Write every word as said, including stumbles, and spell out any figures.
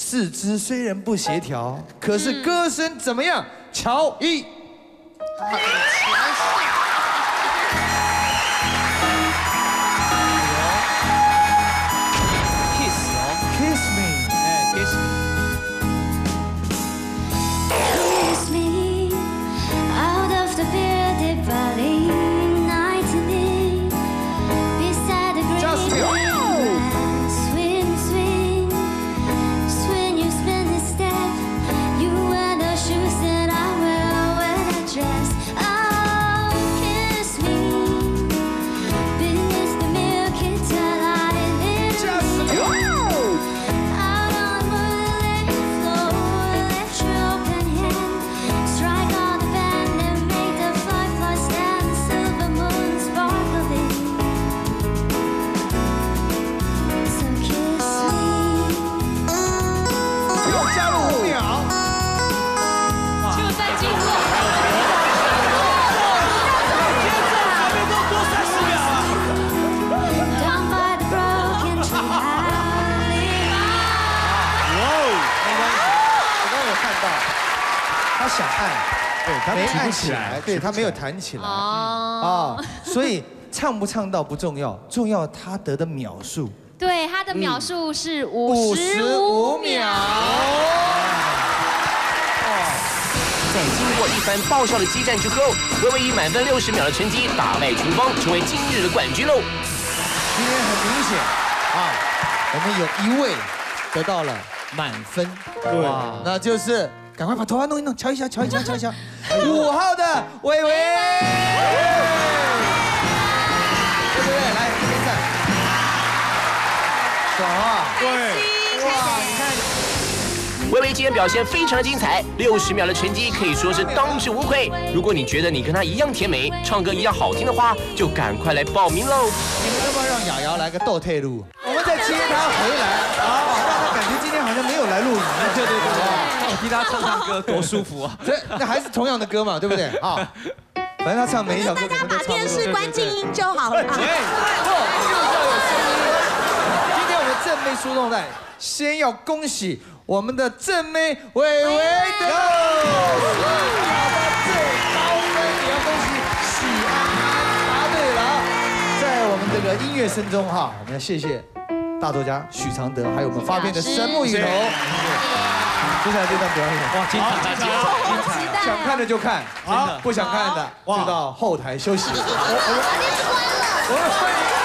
四肢虽然不协调，可是歌声怎么样？乔伊。 好，这个强势。 Kiss me， 哎 ，Kiss Kiss me out of the bearded valley, night and day, beside the great river. Swing, swing, swing, you spin the step. You wear the shoes that I wear, wear the dress. Oh, kiss me beneath the milky twilight. Just me. Out on the moonlit floor, lift your open hand, strike on the band and make the fireflies stand, silver moon sparkling. So kiss me. 又加了五秒。 就在进入。多三十秒啊！ Down by the broken tree alley. 我刚刚有看到，他想按，对他没按起来，对他没有弹起来哦。 啊，所以唱不唱到不重要，重要他得的秒数。 对，他的秒数是五十五秒。 在经过一番爆笑的激战之后，微微以满分六十秒的成绩打败群芳，成为今日的冠军喽。 今天很明显啊，我们有一位得到了满分，哇，那就是赶快把头发弄一弄，瞧一下，瞧一下，瞧一下，五号的伟伟，对不对？来这边站，爽啊！对，哇，你看。 微微今天表现非常的精彩，六十秒的成绩可以说是当之无愧。如果你觉得你跟她一样甜美，唱歌一样好听的话，就赶快来报名喽！ 你们要不要让瑶瑶来个倒退路？我们再接她回来啊，让她感觉今天好像没有来录影。对对对， 我听他唱唱歌多舒服啊！ 这那还是同样的歌嘛，对不对？啊，反正他唱每一首歌可能都差不多。 电视关静音就好了。 对，不，就是要有声音。今天我们正妹输送带，先要恭喜。 我们的正妹伟伟得到秒的最高分，也要恭喜许安安答对了啊！在我们这个音乐声中哈，我们要谢谢大作家许常德，还有我们发片的神木雨桐。接下来这段表演，哇，精彩！精彩！想看的就看，好，不想看的就到后台休息。我我我们欢迎。